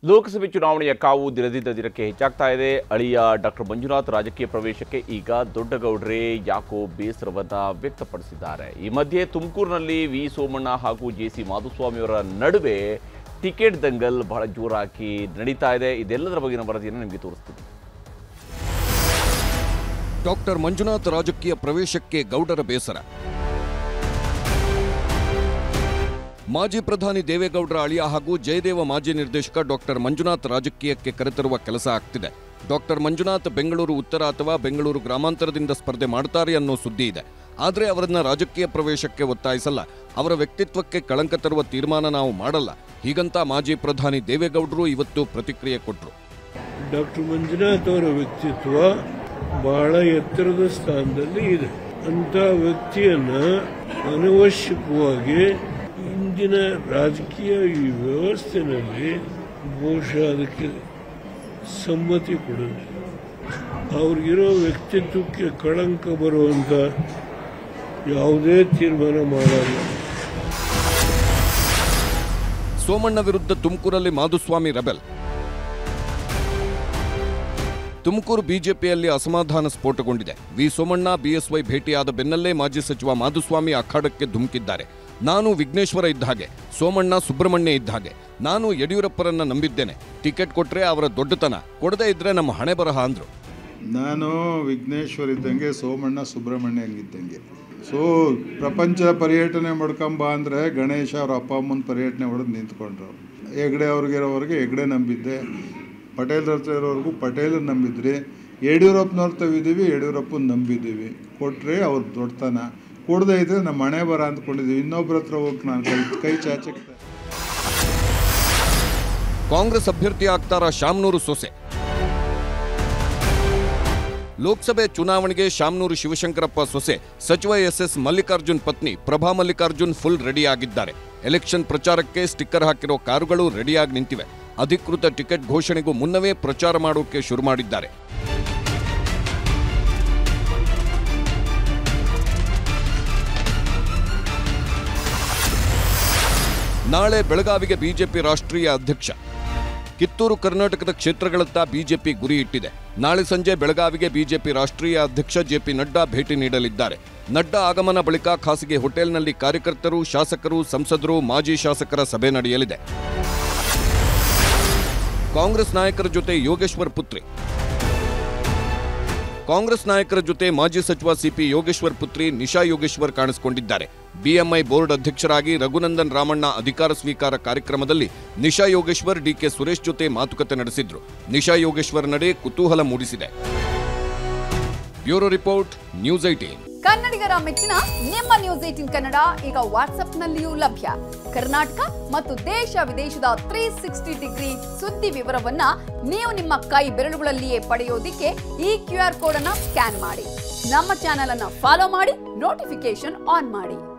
ಲೋಕಸಭೆ ಚುನಾವಣೆಯ ಕಾವು ದಿನದಿಂದ ದಿನಕ್ಕೆ ಹೆಚ್ಚಾಗ್ತಾ ಇದೆ. ಅಳಿಯ ಡಾಕ್ಟರ್ ಮಂಜುನಾಥ್ ರಾಜಕೀಯ ಪ್ರವೇಶಕ್ಕೆ ಈಗ ದೊಡ್ಡಗೌಡ್ರೆ ಯಾಕೋ ಬೇಸರವನ್ನ ವ್ಯಕ್ತಪಡಿಸಿದ್ದಾರೆ. ಈ ಮಧ್ಯೆ ತುಮಕೂರಿನಲ್ಲಿ ವಿ ಸೋಮಣ್ಣ ಹಾಗೂ ಜೆಸಿ ಮಾಧುಸ್ವಾಮಿಯವರ ನಡುವೆ ಟಿಕೆಟ್ ದಂಗಲ್ ಬಹಳ ಜೋರಾಗಿ ನಡೀತಾ ಇದೆ. ಇದೆಲ್ಲದರ ಬಗೆಗಿನ ವರದಿಯನ್ನು ನಿಮಗೆ ತೋರಿಸ್ತೀನಿ. ಡಾಕ್ಟರ್ ಮಂಜುನಾಥ್ ರಾಜಕೀಯ ಪ್ರವೇಶಕ್ಕೆ ಗೌಡರ ಬೇಸರ. ಮಾಜಿ ಪ್ರಧಾನಿ ದೇವೇಗೌಡರ ಅಳಿಯ ಹಾಗೂ ಜಯದೇವ ಮಾಜಿ ನಿರ್ದೇಶಕ ಡಾಕ್ಟರ್ ಮಂಜುನಾಥ್ ರಾಜಕೀಯಕ್ಕೆ ಕರೆತರುವ ಕೆಲಸ ಆಗ್ತಿದೆ. ಡಾಕ್ಟರ್ ಮಂಜುನಾಥ್ ಬೆಂಗಳೂರು ಉತ್ತರ ಅಥವಾ ಬೆಂಗಳೂರು ಗ್ರಾಮಾಂತರದಿಂದ ಸ್ಪರ್ಧೆ ಮಾಡ್ತಾರೆ ಅನ್ನೋ ಸುದ್ದಿ ಇದೆ. ಆದರೆ ಅವರನ್ನ ರಾಜಕೀಯ ಪ್ರವೇಶಕ್ಕೆ ಒತ್ತಾಯಿಸಲ್ಲ, ಅವರ ವ್ಯಕ್ತಿತ್ವಕ್ಕೆ ಕಳಂಕ ತರುವ ತೀರ್ಮಾನ ನಾವು ಮಾಡಲ್ಲ, ಹೀಗಂತ ಮಾಜಿ ಪ್ರಧಾನಿ ದೇವೇಗೌಡರು ಇವತ್ತು ಪ್ರತಿಕ್ರಿಯೆ ಕೊಟ್ಟರು. ಡಾಕ್ಟರ್ ಮಂಜುನಾಥ್ ಅವರ ವ್ಯಕ್ತಿತ್ವ ಬಹಳ ಎತ್ತರದ ಸ್ಥಾನದಲ್ಲಿ ಇದೆ. ಅಂತ ವ್ಯಕ್ತಿಯನ್ನ ಅನವಶ್ಯಕವಾಗಿ ಇಂದಿನ ರಾಜಕೀಯ ಈ ವ್ಯವಸ್ಥೆಯಲ್ಲಿ ಬಹುಶಃ ಅದಕ್ಕೆ ಸಮ್ಮತಿ ಕೊಡೋದು, ಅವ್ರಿಗಿರೋ ವ್ಯಕ್ತಿತ್ವಕ್ಕೆ ಕಳಂಕ ಬರುವಂತ ಯಾವುದೇ ತೀರ್ಮಾನ ಮಾಡಲ್ಲ. ಸೋಮಣ್ಣ ವಿರುದ್ಧ ತುಮಕೂರಲ್ಲಿ ಮಾಧುಸ್ವಾಮಿ ರೆಬೆಲ್. ತುಮಕೂರು ಬಿಜೆಪಿಯಲ್ಲಿ ಅಸಮಾಧಾನ ಸ್ಫೋಟಗೊಂಡಿದೆ. ವಿ ಸೋಮಣ್ಣ ಬಿಎಸ್ವೈ ಭೇಟಿಯಾದ ಬೆನ್ನಲ್ಲೇ ಮಾಜಿ ಸಚಿವ ಮಾಧುಸ್ವಾಮಿ ಅಖಾಡಕ್ಕೆ ಧುಮುಕಿದ್ದಾರೆ. ನಾನು ವಿಘ್ನೇಶ್ವರ ಇದ್ದ ಹಾಗೆ, ಸೋಮಣ್ಣ ಸುಬ್ರಹ್ಮಣ್ಯ ಇದ್ದ ಹಾಗೆ, ನಾನು ಯಡಿಯೂರಪ್ಪರನ್ನ ನಂಬಿದ್ದೇನೆ, ಟಿಕೆಟ್ ಕೊಟ್ರೆ ಅವರ ದೊಡ್ಡತನ, ಕೊಡದೇ ಇದ್ರೆ ನಮ್ಮ ಹಣೆ ಬರಹ ಅಂದ್ರು. ನಾನು ವಿಘ್ನೇಶ್ವರ ಇದ್ದಂಗೆ, ಸೋಮಣ್ಣ ಸುಬ್ರಹ್ಮಣ್ಯ ಹಂಗಿದ್ದಂಗೆ. ಸೊ ಪ್ರಪಂಚ ಪರ್ಯಟನೆ ಮಾಡ್ಕೊಂಬ ಅಂದರೆ ಗಣೇಶ ಅವ್ರ ಅಪ್ಪ ಅಮ್ಮನ ಪರ್ಯಟನೆ ಹೊಡೆದು ನಿಂತ್ಕೊಂಡ್ರು. ಹೆಗ್ಡೆ ಅವ್ರಿಗಿರೋವ್ರಿಗೆ ಹೆಗ್ಡೆ ನಂಬಿದ್ದೆ, ಪಟೇಲ್ ಹತ್ರ ಇರೋವ್ರಿಗೂ ಪಟೇಲ್ ನಂಬಿದ್ರಿ, ಯಡಿಯೂರಪ್ಪನವ್ರ ತವಿದ್ದೀವಿ, ಯಡಿಯೂರಪ್ಪನ ನಂಬಿದ್ದೀವಿ. ಕೊಟ್ಟರೆ ಅವ್ರ ದೊಡ್ಡತನ, ಕೊಡದೇ ಇದ್ರೆ ನಮ್ಮ ಮನೆ ಬರ ಅಂದ್ಕೊಂಡಿದ್ದೀವಿ. ಇನ್ನೊಬ್ಬರ ಹತ್ರ ಹೋಗಿ ನಾನು ಕೈ ಚಾಚಕ್ಕೆ. ಕಾಂಗ್ರೆಸ್ ಅಭ್ಯರ್ಥಿ ಆಗ್ತಾರ ಶಾಮನೂರು ಸೊಸೆ. ಲೋಕಸಭೆ ಚುನಾವಣೆಗೆ ಶಾಮನೂರು ಶಿವಶಂಕರಪ್ಪ ಸೊಸೆ ಸಚಿವ ಎಸ್ ಮಲ್ಲಿಕಾರ್ಜುನ್ ಪತ್ನಿ ಪ್ರಭಾ ಮಲ್ಲಿಕಾರ್ಜುನ್ ಫುಲ್ ರೆಡಿಯಾಗಿದ್ದಾರೆ. ಎಲೆಕ್ಷನ್ ಪ್ರಚಾರಕ್ಕೆ ಸ್ಟಿಕ್ಕರ್ ಹಾಕಿರೋ ಕಾರುಗಳು ರೆಡಿಯಾಗಿ ನಿಂತಿವೆ. ಅಧಿಕೃತ ಟಿಕೆಟ್ ಘೋಷಣೆಗೂ ಮುನ್ನವೇ ಪ್ರಚಾರ ಮಾಡೋಕೆ ಶುರು ಮಾಡಿದ್ದಾರೆ. ನಾಳೆ ಬೆಳಗಾವಿಗೆ ಬಿಜೆಪಿ ರಾಷ್ಟ್ರೀಯ ಅಧ್ಯಕ್ಷ. ಕಿತ್ತೂರು ಕರ್ನಾಟಕದ ಕ್ಷೇತ್ರಗಳತ್ತ ಬಿಜೆಪಿ ಗುರಿ ಇಟ್ಟಿದೆ. ನಾಳೆ ಸಂಜೆ ಬೆಳಗಾವಿಗೆ ಬಿಜೆಪಿ ರಾಷ್ಟ್ರೀಯ ಅಧ್ಯಕ್ಷ ಜೆಪಿ ನಡ್ಡಾ ಭೇಟಿ ನೀಡಲಿದ್ದಾರೆ. ನಡ್ಡಾ ಆಗಮನ ಬಳಿಕ ಖಾಸಗಿ ಹೋಟೆಲ್ನಲ್ಲಿ ಕಾರ್ಯಕರ್ತರು, ಶಾಸಕರು, ಸಂಸದರು, ಮಾಜಿ ಶಾಸಕರ ಸಭೆ ನಡೆಯಲಿದೆ. ಕಾಂಗ್ರೆಸ್ ನಾಯಕರ ಜೊತೆ ಯೋಗೇಶ್ವರ್ ಪುತ್ರಿ. ಕಾಂಗ್ರೆಸ್ ನಾಯಕರ ಜೊತೆ ಮಾಜಿ ಸಚಿವ ಸಿಪಿ ಯೋಗೇಶ್ವರ್ ಪುತ್ರಿ ನಿಶಾ ಯೋಗೇಶ್ವರ್ ಕಾಣಿಸಿಕೊಂಡಿದ್ದಾರೆ. ಬಿಎಂಐ ಬೋರ್ಡ್ ಅಧ್ಯಕ್ಷರಾಗಿ ರಘುನಂದನ್ ರಾಮಣ್ಣ ಅಧಿಕಾರ ಸ್ವೀಕಾರ ಕಾರ್ಯಕ್ರಮದಲ್ಲಿ ನಿಶಾ ಯೋಗೇಶ್ವರ್ ಡಿಕೆ ಸುರೇಶ್ ಜೊತೆ ಮಾತುಕತೆ ನಡೆಸಿದ್ರು. ನಿಶಾ ಯೋಗೇಶ್ವರ್ ನಡೆ ಕುತೂಹಲ ಮೂಡಿಸಿದೆ. Bureau report, news 18. ಕನ್ನಡಿಗರ ಮೆಚ್ಚಿನ ನಿಮ್ಮ ನ್ಯೂಸ್ 18 ಕನ್ನಡ ಈಗ ವಾಟ್ಸ್ಆಪ್ನಲ್ಲಿಯೂ ಲಭ್ಯ. ಕರ್ನಾಟಕ ಮತ್ತು ದೇಶ ವಿದೇಶದ 360 ಡಿಗ್ರಿ ಸುದ್ದಿ ವಿವರವನ್ನ ನೀವು ನಿಮ್ಮ ಕೈ ಬೆರಳುಗಳಲ್ಲಿಯೇ ಪಡೆಯೋದಿಕ್ಕೆ ಈ QR ಕೋಡ್ ಅನ್ನು ಸ್ಕ್ಯಾನ್ ಮಾಡಿ. ನಮ್ಮ ಚಾನೆಲ್ ಅನ್ನು ಫಾಲೋ ಮಾಡಿ, ನೋಟಿಫಿಕೇಶನ್ ಆನ್ ಮಾಡಿ.